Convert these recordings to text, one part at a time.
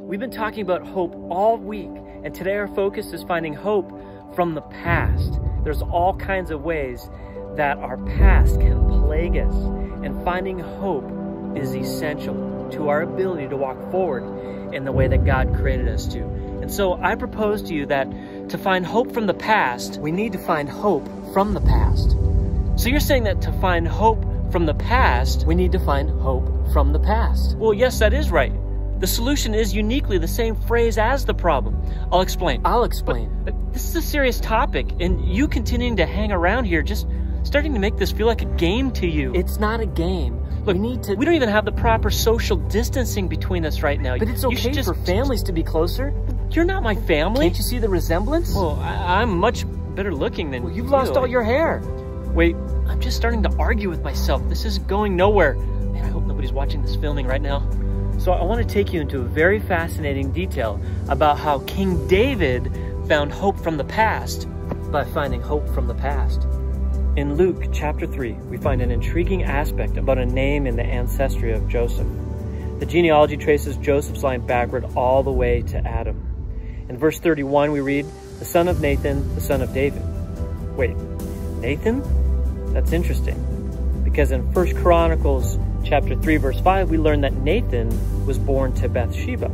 We've been talking about hope all week, and today our focus is finding hope from the past. There's all kinds of ways that our past can plague us, and finding hope is essential to our ability to walk forward in the way that God created us to. And so I propose to you that to find hope from the past, we need to find hope from the past. So you're saying that to find hope from the past, we need to find hope from the past. Well, yes, that is right. The solution is uniquely the same phrase as the problem. I'll explain. But this is a serious topic, and you continuing to hang around here just starting to make this feel like a game to you. It's not a game. Look, we don't even have the proper social distancing between us right now. But it's okay for families to be closer. You're not my family. Can't you see the resemblance? Well, I'm much better looking than you. You've lost all your hair. Wait, I'm just starting to argue with myself. This is going nowhere. Man, I hope nobody's watching this filming right now. So I want to take you into a very fascinating detail about how King David found hope from the past by finding hope from the past. In Luke chapter 3, we find an intriguing aspect about a name in the ancestry of Joseph. The genealogy traces Joseph's line backward all the way to Adam. In verse 31, we read, the son of Nathan, the son of David. Wait, Nathan? That's interesting, because in 1 Chronicles chapter 3, verse 5, we learn that Nathan was born to Bathsheba.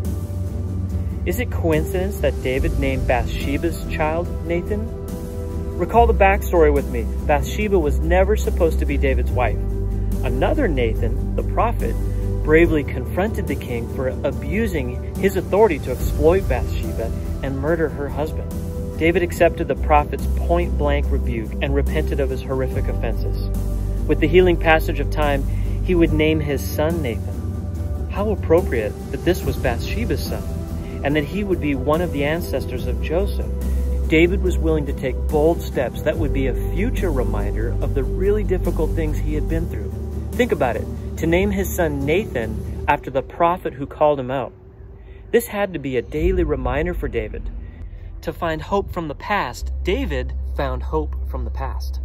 Is it coincidence that David named Bathsheba's child Nathan? Recall the backstory with me. Bathsheba was never supposed to be David's wife. Another Nathan, the prophet, bravely confronted the king for abusing his authority to exploit Bathsheba and murder her husband. David accepted the prophet's point-blank rebuke and repented of his horrific offenses. With the healing passage of time, he would name his son Nathan. How appropriate that this was Bathsheba's son, and that he would be one of the ancestors of Joseph. David was willing to take bold steps that would be a future reminder of the really difficult things he had been through. Think about it, to name his son Nathan after the prophet who called him out. This had to be a daily reminder for David. To find hope from the past, David found hope from the past.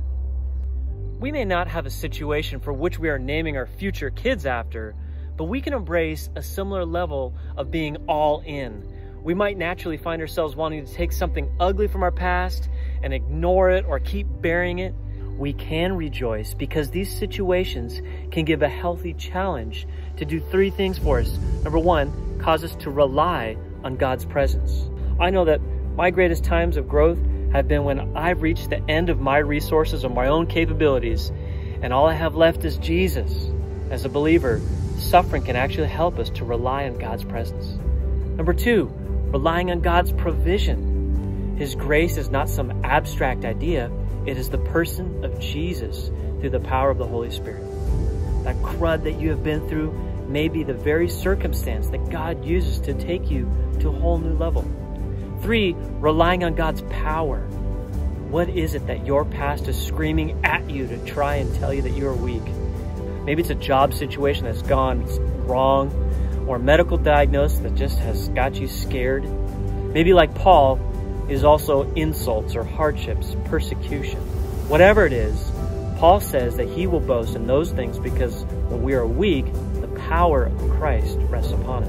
We may not have a situation for which we are naming our future kids after, but we can embrace a similar level of being all in. We might naturally find ourselves wanting to take something ugly from our past and ignore it or keep burying it. We can rejoice because these situations can give a healthy challenge to do three things for us. Number one, cause us to rely on God's presence. I know that my greatest times of growth have been when I've reached the end of my resources or my own capabilities, and all I have left is Jesus. As a believer, suffering can actually help us to rely on God's presence. Number two, relying on God's provision. His grace is not some abstract idea. It is the person of Jesus through the power of the Holy Spirit. That crud that you have been through may be the very circumstance that God uses to take you to a whole new level. Three, relying on God's power. What is it that your past is screaming at you to try and tell you that you're weak? Maybe it's a job situation that's gone wrong, or a medical diagnosis that just has got you scared. Maybe like Paul, is also insults or hardships, persecution. Whatever it is, Paul says that he will boast in those things because when we are weak, the power of Christ rests upon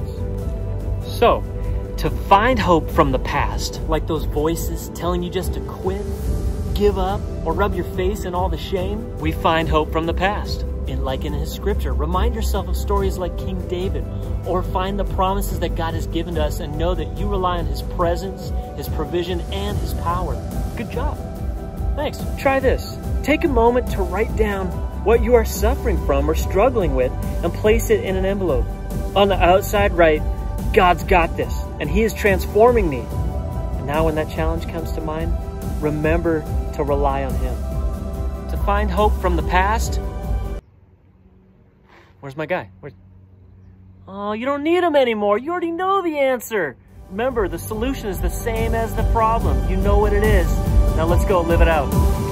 us. So, to find hope from the past, like those voices telling you just to quit, give up, or rub your face in all the shame, we find hope from the past. And like in his scripture, remind yourself of stories like King David, or find the promises that God has given to us and know that you rely on his presence, his provision, and his power. Good job. Thanks. Try this. Take a moment to write down what you are suffering from or struggling with and place it in an envelope. On the outside, write, God's got this, and he is transforming me. And now when that challenge comes to mind, remember to rely on him. To find hope from the past, where's my guy? Oh, you don't need him anymore. You already know the answer. Remember, the solution is the same as the problem. You know what it is. Now let's go live it out.